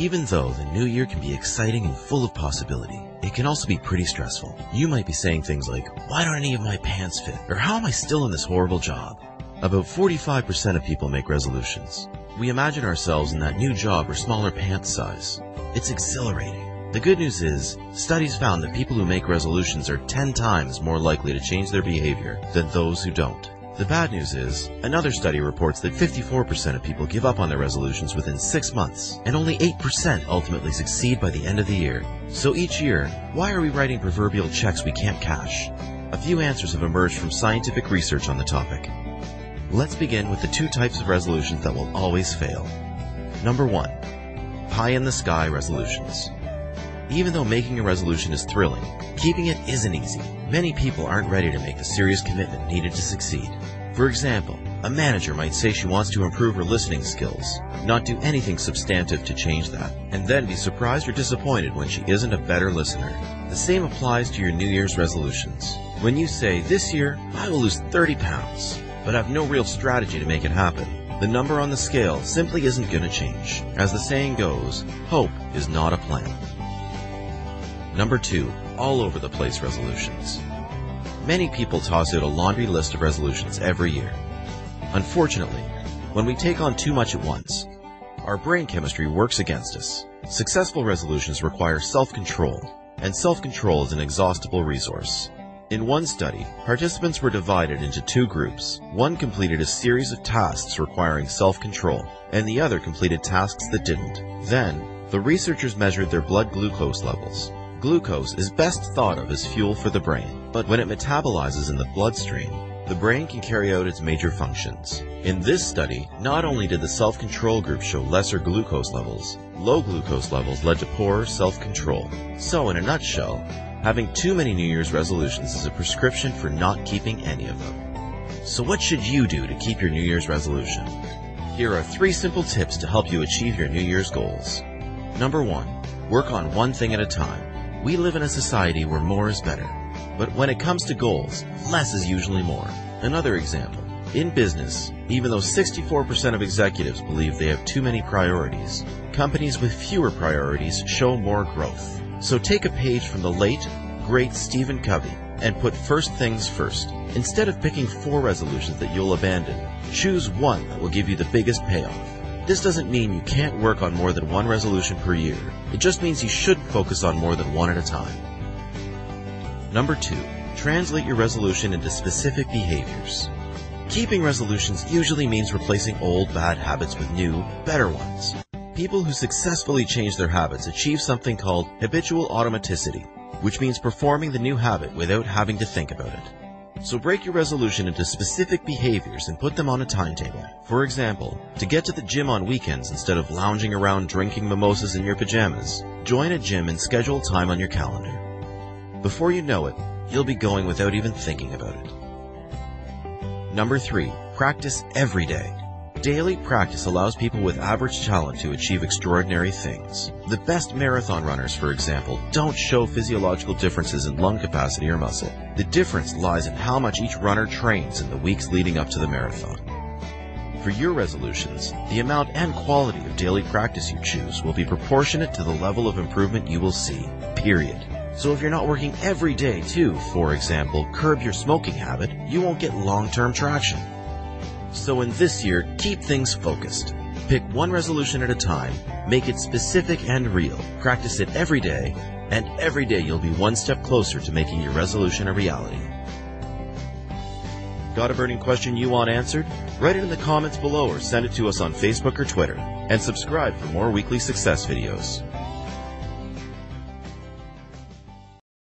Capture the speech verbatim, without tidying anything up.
Even though the new year can be exciting and full of possibility, it can also be pretty stressful. You might be saying things like, why don't any of my pants fit? Or how am I still in this horrible job? About forty-five percent of people make resolutions. We imagine ourselves in that new job or smaller pants size. It's exhilarating. The good news is, studies found that people who make resolutions are ten times more likely to change their behavior than those who don't. The bad news is, another study reports that fifty-four percent of people give up on their resolutions within six months, and only eight percent ultimately succeed by the end of the year. So each year, why are we writing proverbial checks we can't cash? A few answers have emerged from scientific research on the topic. Let's begin with the two types of resolutions that will always fail. Number one, pie-in-the-sky resolutions. Even though making a resolution is thrilling, keeping it isn't easy. Many people aren't ready to make the serious commitment needed to succeed. For example, a manager might say she wants to improve her listening skills, not do anything substantive to change that, and then be surprised or disappointed when she isn't a better listener. The same applies to your New Year's resolutions. When you say, this year, I will lose thirty pounds, but have no real strategy to make it happen, the number on the scale simply isn't going to change. As the saying goes, hope is not a plan. Number two, all over the place resolutions. Many people toss out a laundry list of resolutions every year. Unfortunately, when we take on too much at once, our brain chemistry works against us. Successful resolutions require self-control, and self-control is an inexhaustible resource. In one study, participants were divided into two groups. One completed a series of tasks requiring self-control, and the other completed tasks that didn't. Then, the researchers measured their blood glucose levels. Glucose is best thought of as fuel for the brain, but when it metabolizes in the bloodstream, the brain can carry out its major functions. In this study, not only did the self-control group show lesser glucose levels, low glucose levels led to poorer self-control. So in a nutshell, having too many New Year's resolutions is a prescription for not keeping any of them. So what should you do to keep your New Year's resolution? Here are three simple tips to help you achieve your New Year's goals. Number one, work on one thing at a time. We live in a society where more is better, but when it comes to goals, less is usually more. Another example, in business, even though sixty-four percent of executives believe they have too many priorities, companies with fewer priorities show more growth. So take a page from the late, great Stephen Covey and put first things first. Instead of picking four resolutions that you'll abandon, choose one that will give you the biggest payoff. This doesn't mean you can't work on more than one resolution per year. It just means you should focus on more than one at a time. Number two, translate your resolution into specific behaviors. Keeping resolutions usually means replacing old bad habits with new, better ones. People who successfully change their habits achieve something called habitual automaticity, which means performing the new habit without having to think about it. So break your resolution into specific behaviors and put them on a timetable. For example, to get to the gym on weekends instead of lounging around drinking mimosas in your pajamas, join a gym and schedule time on your calendar. Before you know it, you'll be going without even thinking about it. Number three, practice every day. Daily practice allows people with average talent to achieve extraordinary things. The best marathon runners, for example, don't show physiological differences in lung capacity or muscle. The difference lies in how much each runner trains in the weeks leading up to the marathon. For your resolutions, the amount and quality of daily practice you choose will be proportionate to the level of improvement you will see, period. So if you're not working every day to, for example, curb your smoking habit, you won't get long-term traction. So in this year, keep things focused. Pick one resolution at a time, make it specific and real, practice it every day, and every day you'll be one step closer to making your resolution a reality. Got a burning question you want answered? Write it in the comments below or send it to us on Facebook or Twitter. And subscribe for more weekly success videos.